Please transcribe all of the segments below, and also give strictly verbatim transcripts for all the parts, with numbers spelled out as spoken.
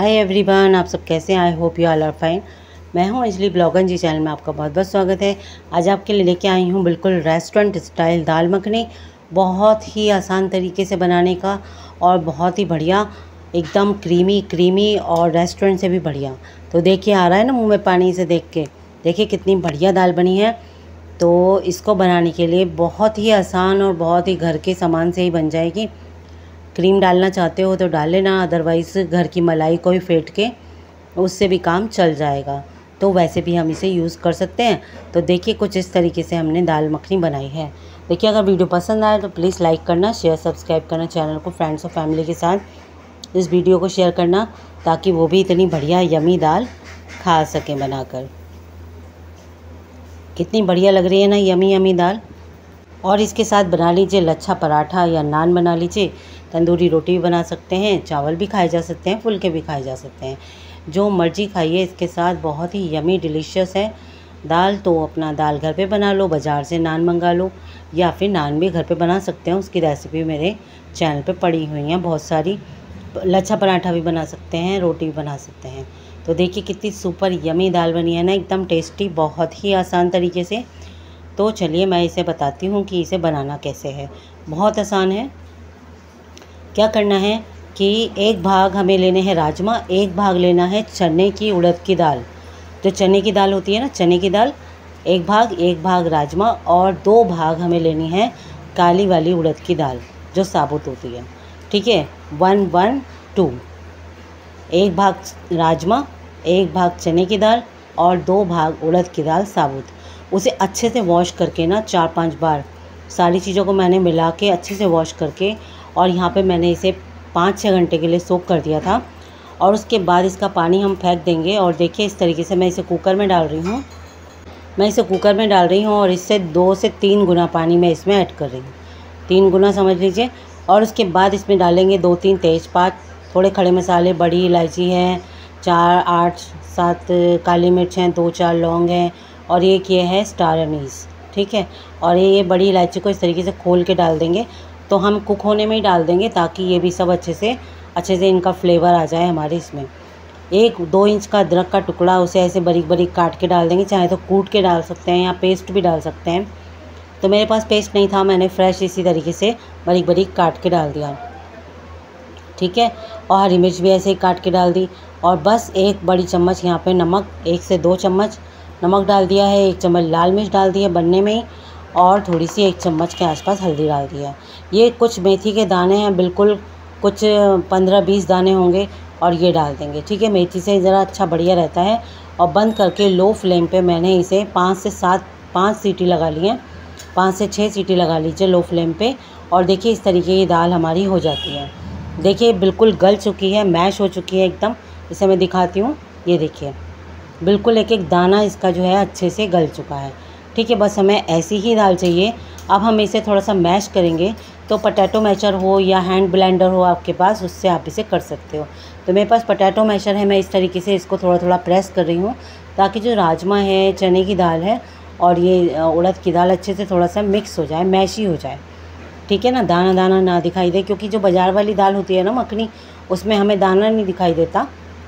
Hi everyone, आप सब कैसे हैं? I hope you all are fine. मैं हूं अंजलि ब्लॉगर जी, चैनल में आपका बहुत बहुत स्वागत है। आज आपके लिए लेके आई हूं बिल्कुल रेस्टोरेंट स्टाइल दाल मखनी, बहुत ही आसान तरीके से बनाने का और बहुत ही बढ़िया, एकदम क्रीमी क्रीमी और रेस्टोरेंट से भी बढ़िया। तो देखिए, आ रहा है ना मुँह में पानी से देख के। देखिए कितनी बढ़िया दाल बनी है। तो इसको बनाने के लिए बहुत ही आसान और बहुत ही घर के सामान से ही बन जाएगी। क्रीम डालना चाहते हो तो डाल लेना, अदरवाइज़ घर की मलाई को भी फेंट के उससे भी काम चल जाएगा। तो वैसे भी हम इसे यूज़ कर सकते हैं। तो देखिए कुछ इस तरीके से हमने दाल मखनी बनाई है। देखिए, अगर वीडियो पसंद आए तो प्लीज़ लाइक करना, शेयर सब्सक्राइब करना, चैनल को फ्रेंड्स और फैमिली के साथ इस वीडियो को शेयर करना, ताकि वो भी इतनी बढ़िया यमी दाल खा सकें बनाकर। कितनी बढ़िया लग रही है ना यमी यमी दाल। और इसके साथ बना लीजिए लच्छा पराठा या नान बना लीजिए, तंदूरी रोटी भी बना सकते हैं, चावल भी खाए जा सकते हैं, फुलके भी खाए जा सकते हैं, जो मर्जी खाइए। इसके साथ बहुत ही यमी डिलीशियस है दाल। तो अपना दाल घर पे बना लो, बाज़ार से नान मंगा लो, या फिर नान भी घर पे बना सकते हैं। उसकी रेसिपी मेरे चैनल पे पड़ी हुई हैं बहुत सारी। लच्छा पराठा भी बना सकते हैं, रोटी भी बना सकते हैं। तो देखिए कितनी सुपर यमी दाल बनी है ना, एकदम टेस्टी, बहुत ही आसान तरीके से। तो चलिए मैं इसे बताती हूँ कि इसे बनाना कैसे है। बहुत आसान है। क्या करना है कि एक भाग हमें लेने हैं राजमा, एक भाग लेना है चने की उड़द की दाल। जो चने की दाल होती है ना, चने की दाल एक भाग, एक भाग राजमा, और दो भाग हमें लेनी है काली वाली उड़द की दाल जो साबुत होती है। ठीक है, वन वन टू। एक भाग राजमा, एक भाग चने की दाल और दो भाग उड़द की दाल साबुत। उसे अच्छे से वॉश करके ना चार पांच बार सारी चीज़ों को मैंने मिला के अच्छे से वॉश करके, और यहाँ पे मैंने इसे पाँच छः घंटे के लिए सोक कर दिया था। और उसके बाद इसका पानी हम फेंक देंगे। और देखिए इस तरीके से मैं इसे कुकर में डाल रही हूँ मैं इसे कुकर में डाल रही हूँ और इससे दो से तीन गुना पानी मैं इसमें ऐड कर रही हूँ, तीन गुना समझ लीजिए। और उसके बाद इसमें डालेंगे दो तीन तेज़पात, थोड़े खड़े मसाले, बड़ी इलायची है, चार आठ सात काली मिर्च हैं, दो चार लौंग हैं, और एक ये है स्टार अनीस। ठीक है, और ये ये बड़ी इलायची को इस तरीके से खोल के डाल देंगे। तो हम कुक होने में ही डाल देंगे, ताकि ये भी सब अच्छे से अच्छे से इनका फ्लेवर आ जाए हमारे इसमें। एक दो इंच का अदरक का टुकड़ा, उसे ऐसे बारीक बारीक काट के डाल देंगे, चाहे तो कूट के डाल सकते हैं या पेस्ट भी डाल सकते हैं। तो मेरे पास पेस्ट नहीं था, मैंने फ्रेश इसी तरीके से बारीक बारीक काट के डाल दिया। ठीक है, और हरी मिर्च भी ऐसे ही काट के डाल दी। और बस एक बड़ी चम्मच यहाँ पे नमक, एक से दो चम्मच नमक डाल दिया है, एक चम्मच लाल मिर्च डाल दी है बनने में ही, और थोड़ी सी एक चम्मच के आसपास हल्दी डाल दी है। ये कुछ मेथी के दाने हैं, बिल्कुल कुछ पंद्रह बीस दाने होंगे, और ये डाल देंगे। ठीक है, मेथी से ज़रा अच्छा बढ़िया रहता है। और बंद करके लो फ्लेम पे मैंने इसे पाँच से सात पाँच सीटी लगा ली हैं, पाँच से छः सीटी लगा लीजिए लो फ्लेम पे। और देखिए इस तरीके की दाल हमारी हो जाती है। देखिए बिल्कुल गल चुकी है, मैश हो चुकी है एकदम। इसे मैं दिखाती हूँ, ये देखिए बिल्कुल एक एक दाना इसका जो है अच्छे से गल चुका है। ठीक है, बस हमें ऐसी ही दाल चाहिए। अब हम इसे थोड़ा सा मैश करेंगे। तो पोटैटो मैशर हो या हैंड ब्लेंडर हो आपके पास, उससे आप इसे कर सकते हो। तो मेरे पास पोटैटो मैशर है, मैं इस तरीके से इसको थोड़ा थोड़ा प्रेस कर रही हूँ, ताकि जो राजमा है, चने की दाल है और ये उड़द की दाल अच्छे से थोड़ा सा मिक्स हो जाए, मैशी हो जाए। ठीक है ना, दाना दाना ना दिखाई दे, क्योंकि जो बाज़ार वाली दाल होती है ना मखनी, उसमें हमें दाना नहीं दिखाई देता।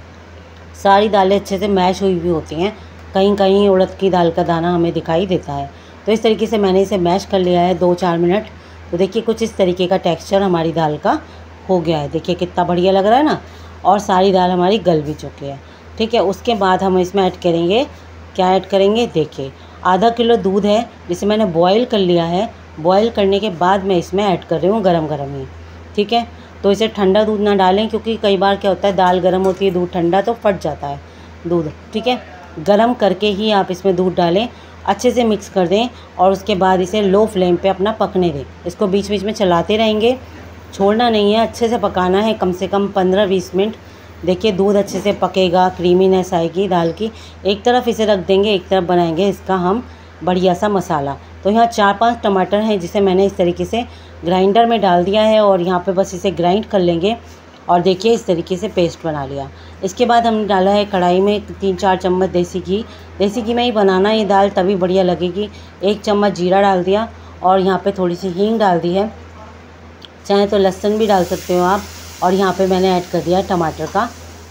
सारी दालें अच्छे से मैश हुई हुई होती हैं, कहीं कहीं उड़द की दाल का दाना हमें दिखाई देता है। तो इस तरीके से मैंने इसे मैश कर लिया है दो चार मिनट। तो देखिए कुछ इस तरीके का टेक्सचर हमारी दाल का हो गया है। देखिए कितना बढ़िया लग रहा है ना, और सारी दाल हमारी गल भी चुकी है। ठीक है, उसके बाद हम इसमें ऐड करेंगे, क्या ऐड करेंगे, देखिए आधा किलो दूध है, जिसे मैंने बॉयल कर लिया है। बॉयल करने के बाद मैं इसमें ऐड कर रही हूँ गरम गरम ही। ठीक है, तो इसे ठंडा दूध ना डालें, क्योंकि कई बार क्या होता है दाल गर्म होती है, दूध ठंडा तो फट जाता है दूध। ठीक है, गरम करके ही आप इसमें दूध डालें, अच्छे से मिक्स कर दें, और उसके बाद इसे लो फ्लेम पे अपना पकने दें। इसको बीच बीच में चलाते रहेंगे, छोड़ना नहीं है, अच्छे से पकाना है, कम से कम पंद्रह बीस मिनट। देखिए दूध अच्छे से पकेगा, क्रीमीनेस आएगी दाल की। एक तरफ इसे रख देंगे, एक तरफ बनाएंगे इसका हम बढ़िया सा मसाला। तो यहाँ चार पांच टमाटर हैं, जिसे मैंने इस तरीके से ग्राइंडर में डाल दिया है, और यहाँ पे बस इसे ग्राइंड कर लेंगे। और देखिए इस तरीके से पेस्ट बना लिया। इसके बाद हमने डाला है कढ़ाई में तीन चार चम्मच देसी घी। देसी घी में ही बनाना ये दाल, तभी बढ़िया लगेगी। एक चम्मच जीरा डाल दिया, और यहाँ पे थोड़ी सी हींग डाल दी है, चाहे तो लहसुन भी डाल सकते हो आप। और यहाँ पे मैंने ऐड कर दिया टमाटर का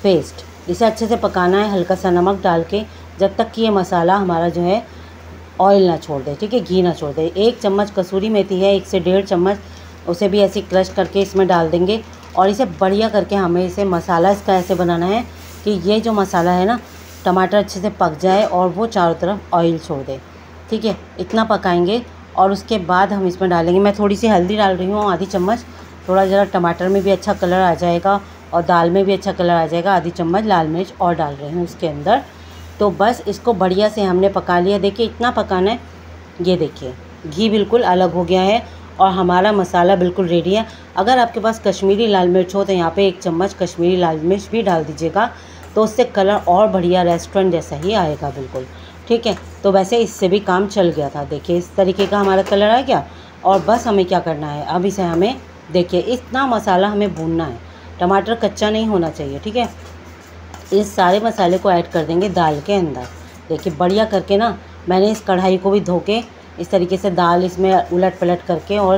पेस्ट। इसे अच्छे से पकाना है हल्का सा नमक डाल के, जब तक कि ये मसाला हमारा जो है ऑयल ना छोड़ दे, ठीक है, घी ना छोड़ दे। एक चम्मच कसूरी मेथी है, एक से डेढ़ चम्मच, उसे भी ऐसे क्रश करके इसमें डाल देंगे और इसे बढ़िया करके हमें इसे मसाला इसका ऐसे बनाना है कि ये जो मसाला है ना, टमाटर अच्छे से पक जाए और वो चारों तरफ ऑयल छोड़ दे, ठीक है। इतना पकाएंगे और उसके बाद हम इसमें डालेंगे, मैं थोड़ी सी हल्दी डाल रही हूँ आधी चम्मच, थोड़ा ज़रा टमाटर में भी अच्छा कलर आ जाएगा और दाल में भी अच्छा कलर आ जाएगा। आधी चम्मच लाल मिर्च और डाल रही हूँ उसके अंदर। तो बस इसको बढ़िया से हमने पका लिया। देखिए इतना पकाना है, ये देखिए घी बिल्कुल अलग हो गया है और हमारा मसाला बिल्कुल रेडी है। अगर आपके पास कश्मीरी लाल मिर्च हो तो यहाँ पे एक चम्मच कश्मीरी लाल मिर्च भी डाल दीजिएगा, तो उससे कलर और बढ़िया रेस्टोरेंट जैसा ही आएगा बिल्कुल, ठीक है। तो वैसे इससे भी काम चल गया था। देखिए इस तरीके का हमारा कलर आ गया और बस हमें क्या करना है, अब इसे हमें देखिए इतना मसाला हमें भूनना है, टमाटर कच्चा नहीं होना चाहिए, ठीक है। इस सारे मसाले को ऐड कर देंगे दाल के अंदर। देखिए बढ़िया करके ना, मैंने इस कढ़ाई को भी धो के इस तरीके से दाल इसमें उलट पलट करके और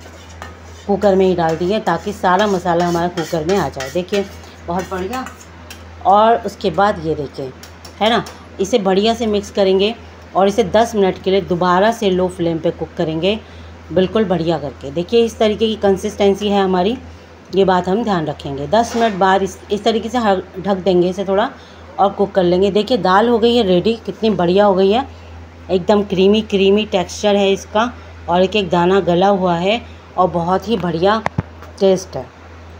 कुकर में ही डाल दी है, ताकि सारा मसाला हमारा कुकर में आ जाए। देखिए बहुत बढ़िया। और उसके बाद ये देखिए है ना, इसे बढ़िया से मिक्स करेंगे और इसे दस मिनट के लिए दोबारा से लो फ्लेम पे कुक करेंगे, बिल्कुल बढ़िया करके। देखिए इस तरीके की कंसिस्टेंसी है हमारी, ये बात हम ध्यान रखेंगे। दस मिनट बाद इस इस तरीके से ढक देंगे इसे थोड़ा और कुक कर लेंगे। देखिए दाल हो गई है रेडी, कितनी बढ़िया हो गई है, एकदम क्रीमी क्रीमी टेक्सचर है इसका और एक एक दाना गला हुआ है और बहुत ही बढ़िया टेस्ट है।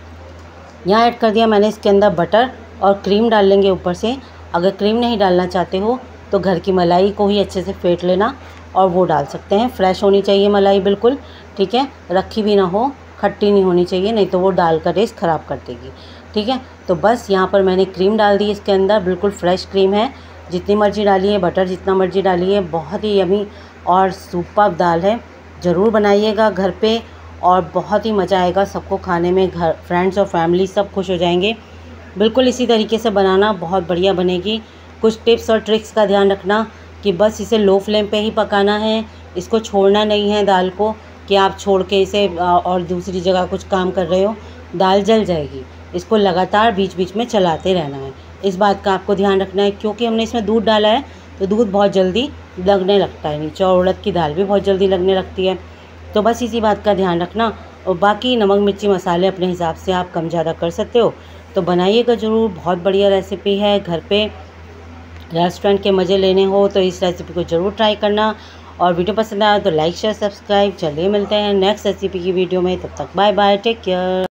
यहाँ ऐड कर दिया मैंने इसके अंदर बटर और क्रीम डाल लेंगे ऊपर से। अगर क्रीम नहीं डालना चाहते हो तो घर की मलाई को ही अच्छे से फेंट लेना और वो डाल सकते हैं। फ्रेश होनी चाहिए मलाई बिल्कुल, ठीक है, रखी भी ना हो, खट्टी नहीं होनी चाहिए, नहीं तो वो दाल का टेस्ट ख़राब कर देगी, ठीक है। तो बस यहाँ पर मैंने क्रीम डाल दी इसके अंदर, बिल्कुल फ्रेश क्रीम है, जितनी मर्जी डालिए, बटर जितना मर्जी डालिए। बहुत ही यमी और सुपर्ब दाल है, ज़रूर बनाइएगा घर पे और बहुत ही मज़ा आएगा सबको खाने में। घर फ्रेंड्स और फैमिली सब खुश हो जाएंगे। बिल्कुल इसी तरीके से बनाना, बहुत बढ़िया बनेगी। कुछ टिप्स और ट्रिक्स का ध्यान रखना कि बस इसे लो फ्लेम पे ही पकाना है, इसको छोड़ना नहीं है दाल को कि आप छोड़ के इसे और दूसरी जगह कुछ काम कर रहे हो, दाल जल जाएगी। इसको लगातार बीच बीच में चलाते रहना है, इस बात का आपको ध्यान रखना है, क्योंकि हमने इसमें दूध डाला है तो दूध बहुत जल्दी लगने लगता है नीचे, और उड़द की दाल भी बहुत जल्दी लगने लगती है। तो बस इसी बात का ध्यान रखना। और बाकी नमक मिर्ची मसाले अपने हिसाब से आप कम ज़्यादा कर सकते हो, तो बनाइएगा ज़रूर। बहुत बढ़िया रेसिपी है, घर पे रेस्टोरेंट के मज़े लेने हो तो इस रेसिपी को ज़रूर ट्राई करना। और वीडियो पसंद आया तो लाइक शेयर सब्सक्राइब। चलिए मिलते हैं नेक्स्ट रेसिपी की वीडियो में, तब तक बाय बाय, टेक केयर।